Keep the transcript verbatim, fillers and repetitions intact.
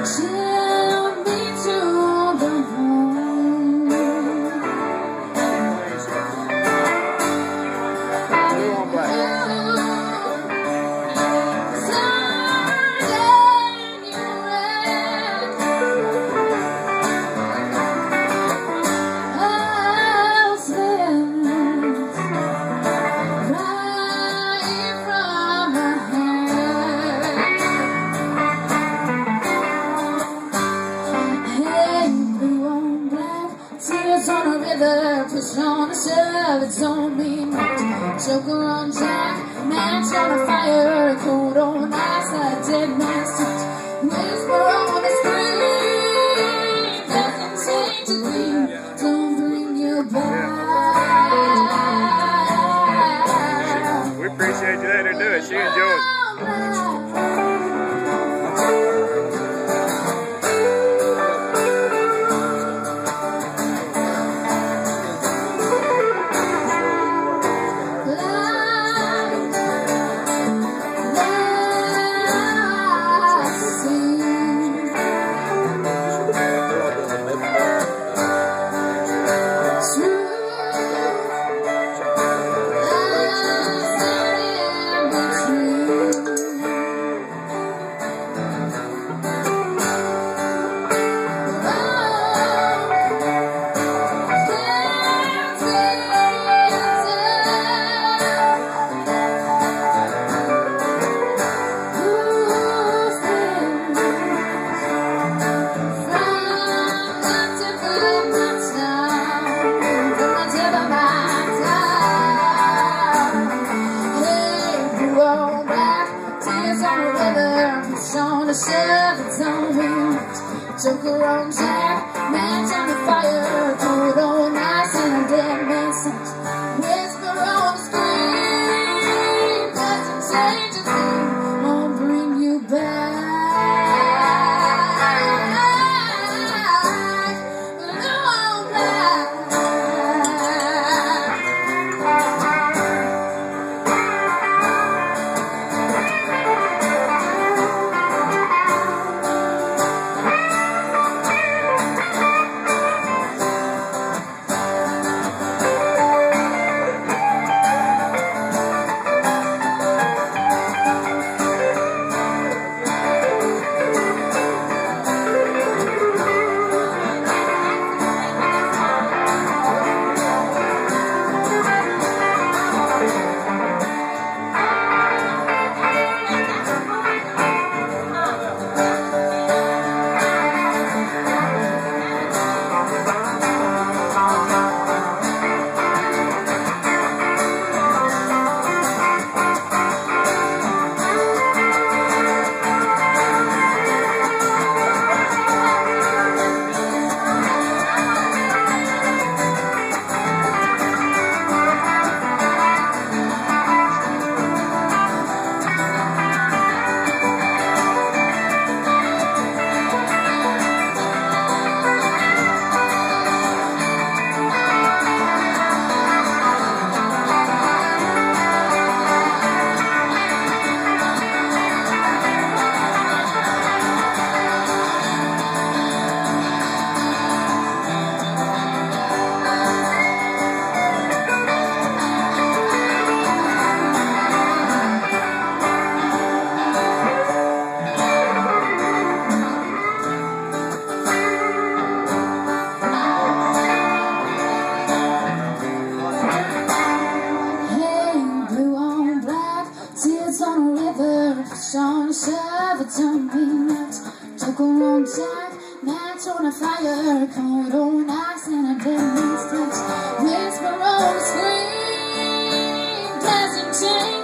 chill me to the bone. On a river, push on a shove, it don't mean much. Joker on jack, match on a fire, cold on ice, a dead man's touch. Whisper on a scream, doesn't change a thing, don't bring you back. We appreciate you letting her do it, she enjoys it. On a shove, it's on me. Joker on jack, match on the fire, cold on ice, and a dead man's touch. Whisper on the screen, doesn't change a thing, won't bring you back. But I know I'm back. On a river, push on a shove, it don't mean much. Joker on jack, match on a fire, cold on ice, and a dead man's touch. Whisper on the screen, doesn't change.